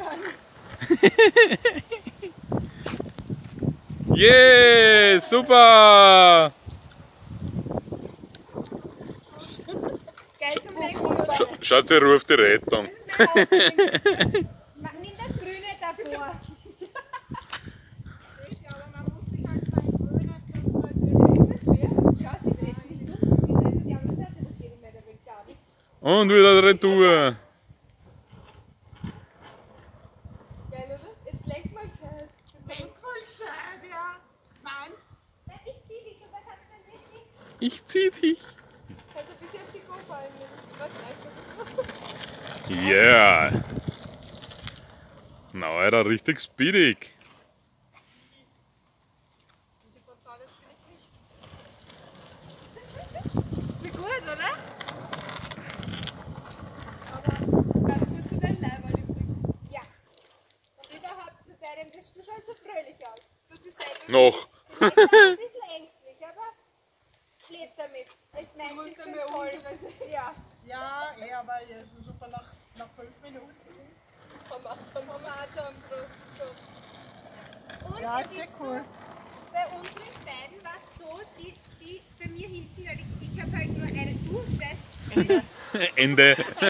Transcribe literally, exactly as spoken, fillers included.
Yeah, super! Geil zum Lenken. Schaut, sie ruft die Rettung. Nimm das Grüne davor. Aber man muss sich halt dran gewöhnen, dass halt wirklich Und wieder Retour. Geil, oder? Jetzt lenk mal gescheit. Lenk mal gescheit, ja. Meinst Ich zieh dich, aber kannst du nicht. Ich zieh dich. Kannst du ein bisschen auf die Go fallen. Das war gleich. Yeah. Na, Alter, richtig speedig. Die Gonzales bin ich nicht. Wie gut, oder? Aber ganz gut zu deinem Leiberl übrigens. Ja. Und überhaupt zu deinem, du schaust so fröhlich aus. Du bist eigentlich Noch. ein bisschen ängstlich, aber lebt damit. Es neigt sich schon voll. Ja. ja, eh, aber es ist super nach, nach fünf Minuten. Haben wir haben wir auch zusammen Und Ja, es sehr ist cool. So, bei unseren beiden war es so, die, die bei mir hinten, weil ich, ich habe halt nur eine, du stehst Ende.